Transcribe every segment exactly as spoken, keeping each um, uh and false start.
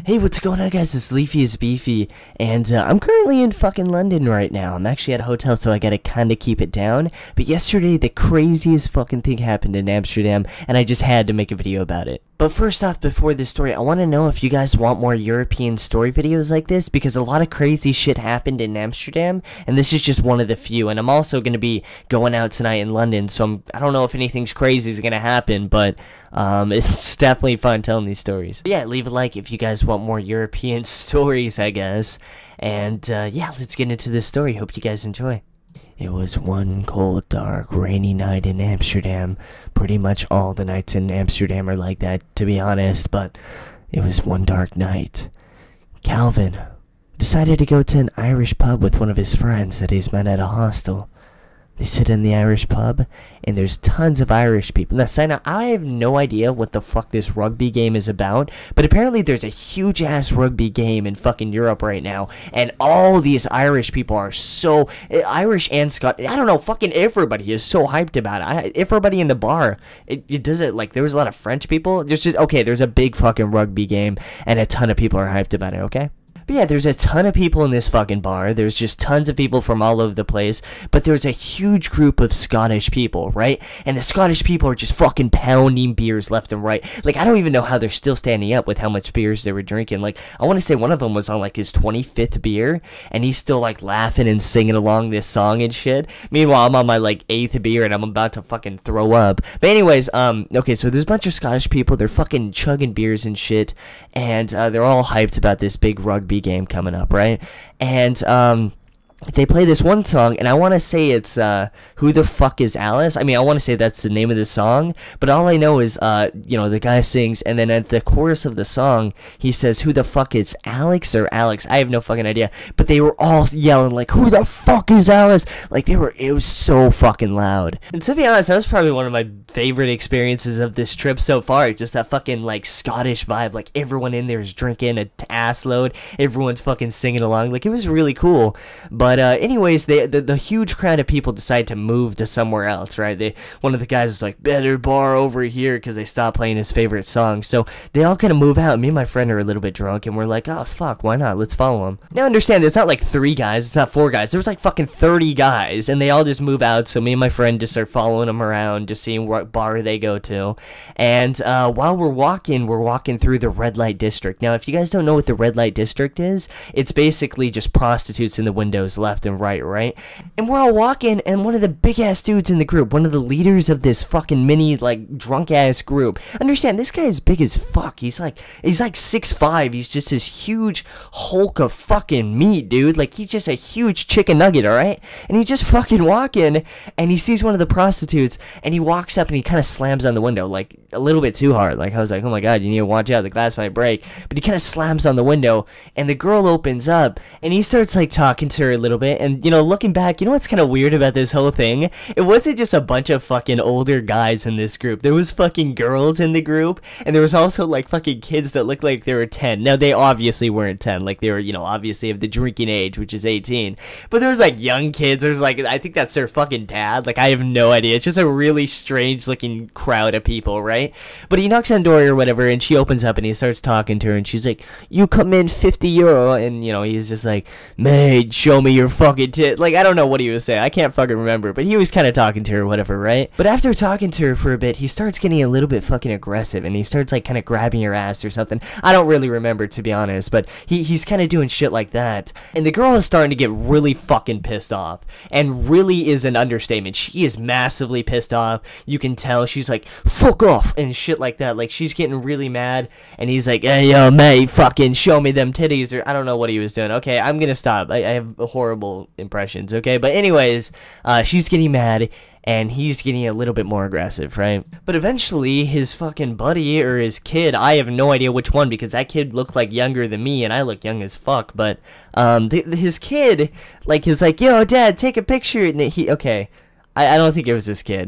Hey, what's going on, guys? It's Leafy is Beefy, and uh, I'm currently in fucking London right now. I'm actually at a hotel, so I gotta kinda keep it down. But yesterday, the craziest fucking thing happened in Amsterdam, and I just had to make a video about it. But first off, before this story, I want to know if you guys want more European story videos like this, because a lot of crazy shit happened in Amsterdam, and this is just one of the few. And I'm also going to be going out tonight in London, so I'm, I don't know if anything's crazy is going to happen, but um, it's definitely fun telling these stories. But yeah, leave a like if you guys want more European stories, I guess. And uh, yeah, let's get into this story. Hope you guys enjoy. It was one cold, dark, rainy night in Amsterdam. Pretty much all the nights in Amsterdam are like that, to be honest, but it was one dark night. Calvin decided to go to an Irish pub with one of his friends that he's met at a hostel. They sit in the Irish pub, and there's tons of Irish people. Now, sign out, I have no idea what the fuck this rugby game is about, but apparently there's a huge-ass rugby game in fucking Europe right now, and all these Irish people are so... Irish and Scottish, I don't know, fucking everybody is so hyped about it. I, everybody in the bar, it, it does it, like, there was a lot of French people. There's just, okay, there's a big fucking rugby game, and a ton of people are hyped about it, okay? But yeah, there's a ton of people in this fucking bar. There's just tons of people from all over the place. But there's a huge group of Scottish people, right? And the Scottish people are just fucking pounding beers left and right. Like, I don't even know how they're still standing up with how much beers they were drinking. Like, I want to say one of them was on, like, his twenty-fifth beer. And he's still, like, laughing and singing along this song and shit. Meanwhile, I'm on my, like, eighth beer and I'm about to fucking throw up. But anyways, um, okay, so there's a bunch of Scottish people. They're fucking chugging beers and shit. And uh, they're all hyped about this big rugby game coming up, right? And um they play this one song, and I want to say it's uh Who the Fuck is Alice? I mean, I want to say that's the name of the song, but all I know is uh you know, the guy sings, and then at the chorus of the song he says, who the fuck is Alex or Alex? I have no fucking idea, but they were all yelling like, who the fuck is Alice? Like, they were, it was so fucking loud. And to be honest, that was probably one of my favorite experiences of this trip so far. Just that fucking like Scottish vibe, like everyone in there is drinking a ass load, everyone's fucking singing along, like it was really cool. But But uh, anyways, they, the the huge crowd of people decide to move to somewhere else, right? They one of the guys is like, better bar over here, because they stopped playing his favorite song. So they all kind of move out. Me and my friend are a little bit drunk, and we're like, oh fuck, why not? Let's follow him. Now understand, it's not like three guys, it's not four guys. There was like fucking thirty guys, and they all just move out. So me and my friend just start following them around, just seeing what bar they go to. And uh, while we're walking, we're walking through the red light district. Now, if you guys don't know what the red light district is, it's basically just prostitutes in the windows left and right, right? And we're all walking, and one of the big-ass dudes in the group, one of the leaders of this fucking mini, like, drunk-ass group, understand, this guy is big as fuck. He's like, he's like six five, he's just this huge hulk of fucking meat, dude. Like, he's just a huge chicken nugget, alright? And he's just fucking walking, and he sees one of the prostitutes, and he walks up, and he kind of slams on the window, like, a little bit too hard. Like, I was like, oh my god, you need to watch out, the glass might break. But he kind of slams on the window, and the girl opens up, and he starts, like, talking to her a little bit. And, you know, looking back, you know what's kind of weird about this whole thing? It wasn't just a bunch of fucking older guys in this group. There was fucking girls in the group, and there was also, like, fucking kids that looked like they were ten. Now, they obviously weren't ten. Like, they were, you know, obviously of the drinking age, which is eighteen. But there was, like, young kids. There's, like, I think that's their fucking dad. Like, I have no idea. It's just a really strange-looking crowd of people, right? But he knocks on the door or whatever, and she opens up, and he starts talking to her, and she's like, you come in fifty euro, and, you know, he's just like, maid, show me your fucking tit. Like, I don't know what he was saying. I can't fucking remember, but he was kind of talking to her or whatever, right? But after talking to her for a bit, he starts getting a little bit fucking aggressive, and he starts, like, kind of grabbing her ass or something. I don't really remember, to be honest, but he, he's kind of doing shit like that. And the girl is starting to get really fucking pissed off, and really is an understatement. She is massively pissed off. You can tell she's like, fuck off, and shit like that. Like, she's getting really mad, and he's like, hey, yo, mate, fucking show me them titties, or I don't know what he was doing. Okay, I'm gonna stop. I, I have horrible impressions, okay? But anyways, uh, she's getting mad, and he's getting a little bit more aggressive, right? But eventually, his fucking buddy, or his kid, I have no idea which one, because that kid looked like younger than me, and I look young as fuck, but, um, th his kid, like, is like, yo, dad, take a picture, and he, okay, I, I don't think it was this kid.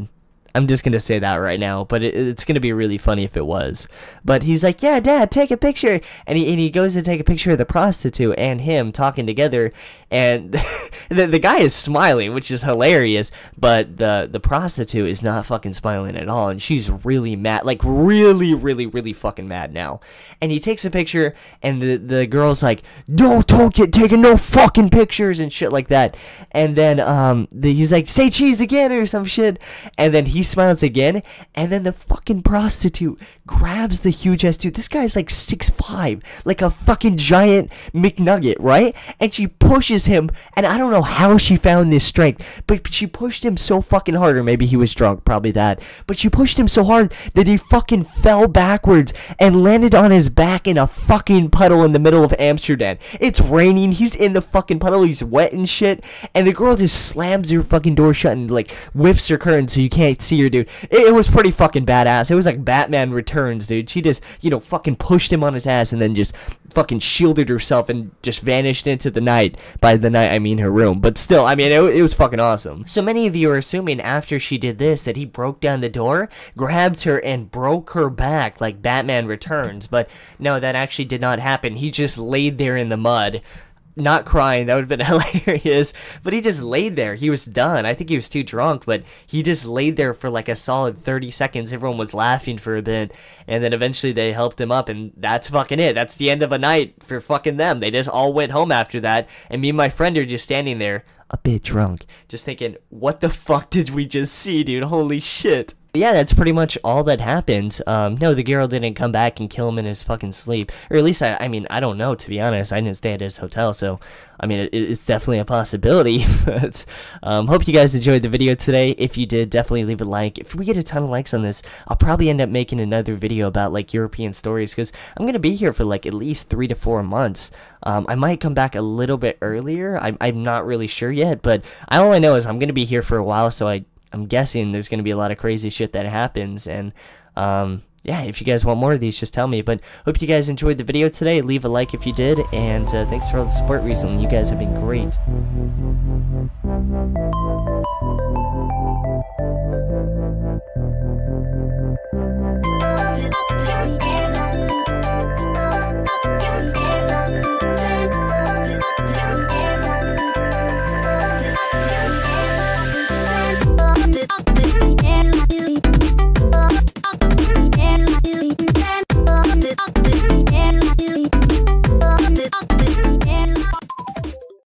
I'm just gonna say that right now, but it, it's gonna be really funny if it was. But he's like, yeah, Dad, take a picture, and he and he goes to take a picture of the prostitute and him talking together, and the the guy is smiling, which is hilarious, but the the prostitute is not fucking smiling at all, and she's really mad, like really, really, really fucking mad now. And he takes a picture, and the the girl's like, no, don't get taking no fucking pictures and shit like that. And then um the, he's like, say cheese again or some shit, and then he smiles again, and then the fucking prostitute grabs the huge ass dude. This guy's like six five, like a fucking giant McNugget, right? And she pushes him, and I don't know how she found this strength, but she pushed him so fucking hard, or maybe he was drunk, probably that, but she pushed him so hard that he fucking fell backwards and landed on his back in a fucking puddle in the middle of Amsterdam. It's raining, he's in the fucking puddle, he's wet and shit, and the girl just slams her fucking door shut and like whips her curtain so you can't see her, dude. It, it was pretty fucking badass. It was like Batman Returns, dude. She just, you know, fucking pushed him on his ass and then just fucking shielded herself and just vanished into the night. By the night, I mean her room. But still, I mean, it, it was fucking awesome. So many of you are assuming after she did this that he broke down the door, grabbed her, and broke her back like Batman Returns. But no, that actually did not happen. He just laid there in the mud. Not crying, that would have been hilarious, but he just laid there. He was done. I think he was too drunk, but he just laid there for like a solid thirty seconds. Everyone was laughing for a bit, and then eventually they helped him up, and that's fucking it. That's the end of a night for fucking them. They just all went home after that, and me and my friend are just standing there, a bit drunk, just thinking, what the fuck did we just see, dude? Holy shit. Yeah, that's pretty much all that happened. Um, no, the girl didn't come back and kill him in his fucking sleep. Or at least, I, I mean, I don't know, to be honest. I didn't stay at his hotel, so, I mean, it, it's definitely a possibility. But, um, hope you guys enjoyed the video today. If you did, definitely leave a like. If we get a ton of likes on this, I'll probably end up making another video about, like, European stories, because I'm going to be here for, like, at least three to four months. Um, I might come back a little bit earlier. I'm, I'm not really sure yet, but all I know is I'm going to be here for a while, so I... I'm guessing there's going to be a lot of crazy shit that happens, and, um, yeah, if you guys want more of these, just tell me, but hope you guys enjoyed the video today. Leave a like if you did, and, uh, thanks for all the support recently. You guys have been great.